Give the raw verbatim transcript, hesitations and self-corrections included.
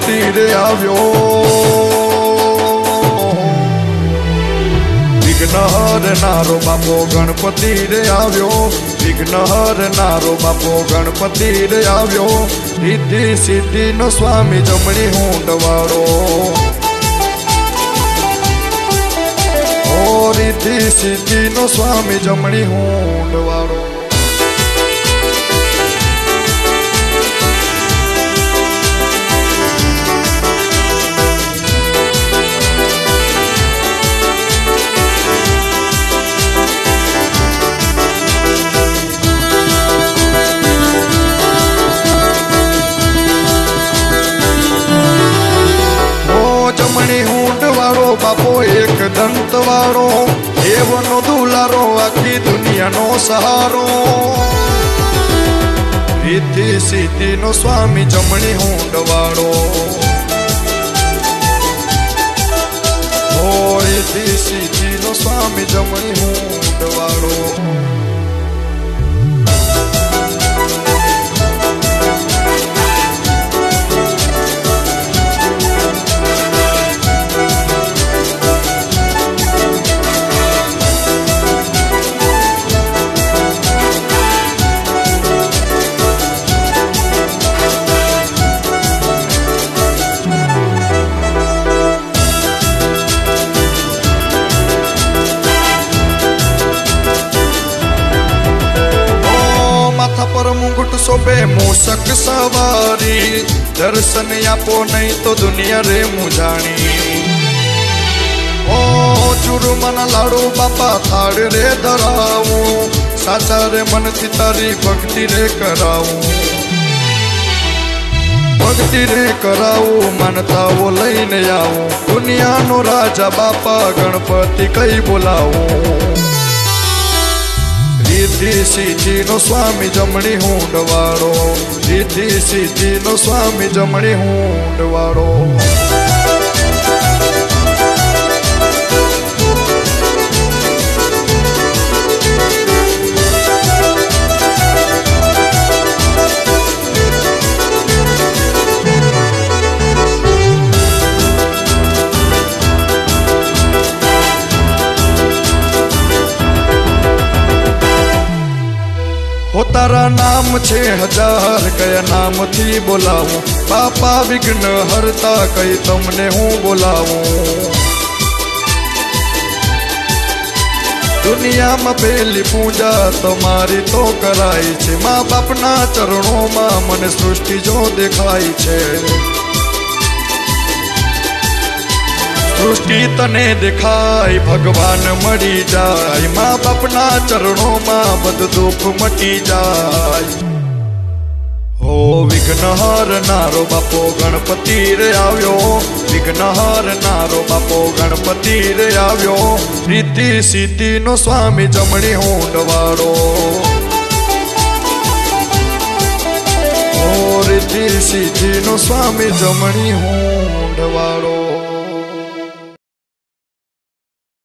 गणपति रे आव्यो। विघ्नहर नारो बापो गणपति रे आव्यो। विघ्नहर नारो बापो गणपति रे आव्यो। रिद्धि सिद्धि नो स्वामी जमणी हुंड वाळो। ओ रिद्धि सिद्धि नो स्वामी जमणी हुंड वाळो। बापो एक दंत वाळो एवनो दुलारो आखी दुनिया नो सहारो। रिद्धि सिद्धि नो स्वामी जमणी हुंड वाळो। ओ रिद्धि सिद्धि नो स्वामी जमणी हुंड वाळो। पर मुकुट शोभे मूषक सवारी। दर्शन आपो नहीं तो दुनिया रे मुजाणी। ओ चूरमन लाडू बापा थाड़ रे धरावू। साचा रे मन थी तारी भक्ति रे करावू। भक्ति रे करावू मानता वो लईने आवू। दुनिया नो राजा बापा गणपति कई बोलावू। रिद्धि सिद्धि नो स्वामी जमणी हुंड वाळो। रिद्धि सिद्धि नो स्वामी जमणी हुंड वाळो। हो तारा नाम छे हजार कया नाम थी बोलावू। बापा विघ्न हरता कई तमने हूँ बोलावू। दुनिया में पहली पूजा तुम्हारी तो कराई छे। माँ बापना चरणों में मन सृष्टि जो देखाई छे। सृष्टि तने दिखाई भगवान मरी जाय। माँ बापना चरणों में बद दुख मटी जाय। हो विघ्नहर नारो बापो गणपति रे आव्यो। विघ्नहर नारो बापो गणपति रे आव्यो। रिद्धि सिद्धि नो स्वामी जमणी हुंड वाळो। ओ रिद्धि सिद्धि नो स्वामी जमणी हुंड वाळो।